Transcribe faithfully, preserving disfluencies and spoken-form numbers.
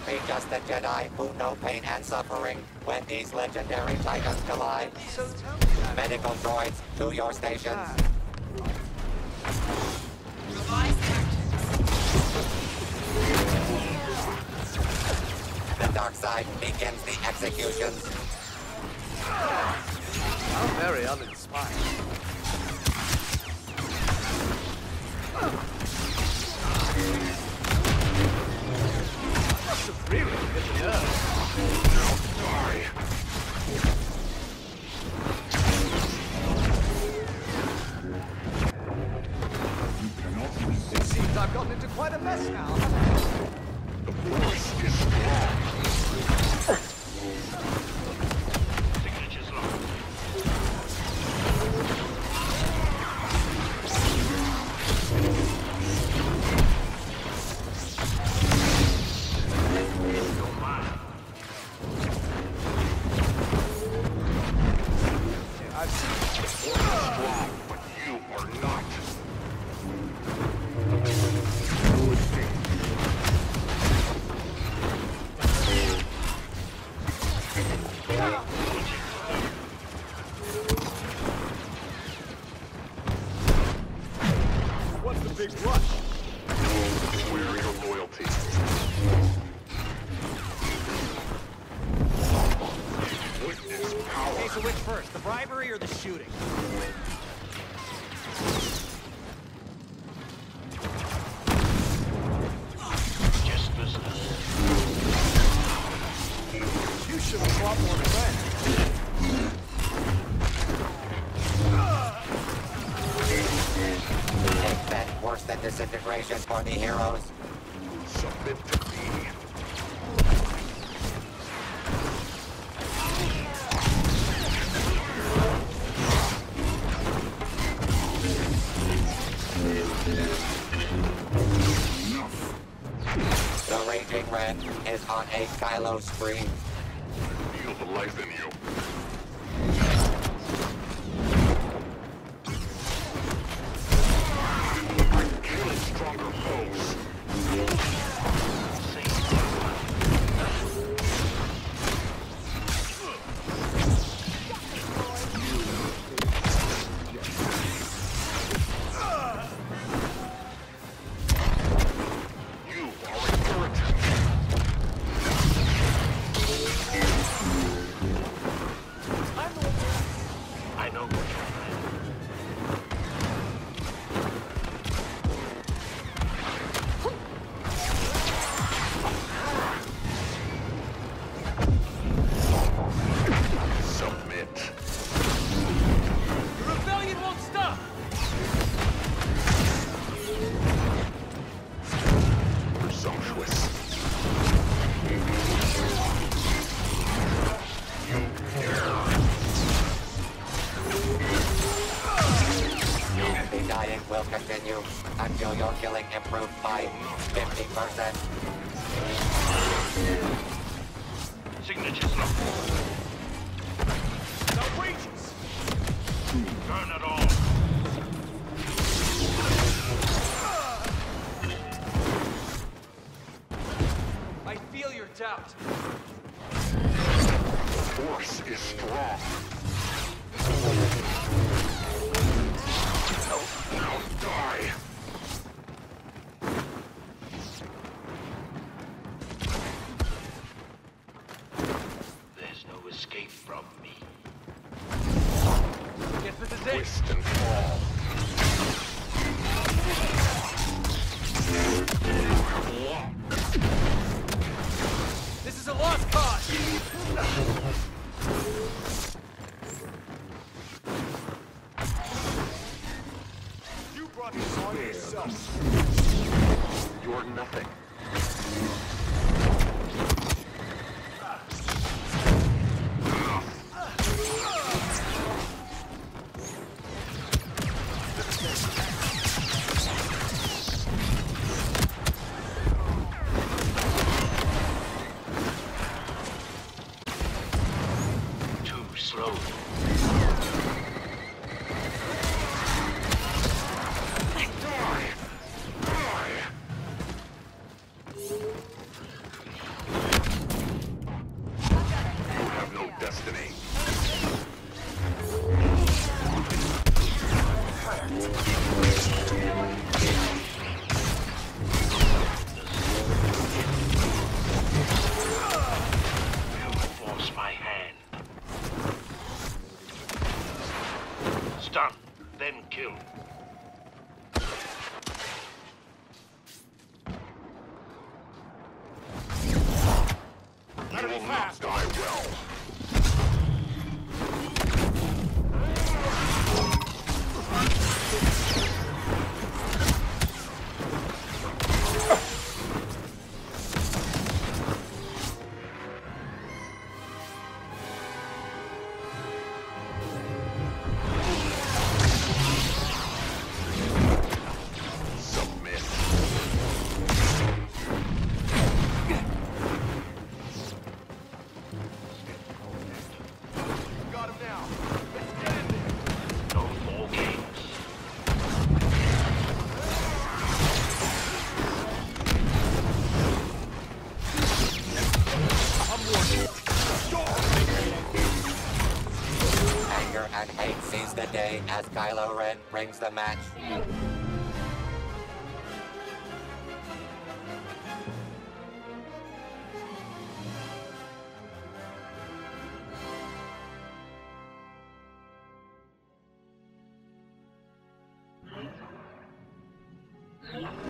be just a Jedi who know pain and suffering when these legendary titans collide. So tell me that. Medical droids to your stations. Ah. The dark side begins the executions. How very uninspired. Must have really hit the nerve. Die. You cannot resist. It seems I've gotten into quite a mess now. The force is strong. Signatures locked. I've seen The force is strong, but you are not. Good thing. What's the big rush? Where your loyalty? Witness power. Okay, so which first, the bribery or the shooting? Just business. You should have brought more friends. Take that worse than disintegration for the heroes. Submit to me. The Raging Red is on a Kylo spree. Feel the life in you. I'm killing stronger foes. You are a irritant. I know what you're doing. Submit. The rebellion won't stop! Presumptuous. The dying will continue until your killing improved by fifty percent. Signatures locked. Outrageous! Burn it all. I feel your doubt. The force is strong. Now die. There's no escape from me. Guess this is it. Twist and fall. This is a lost cause! You brought this on yourself. You're nothing. Too slow. Die. Die. kill. You will not die well. Submit. Got him now. Let's get in there. No more games. I'm warning Anger and hate seize the day as Kylo Ren brings the match. Yeah.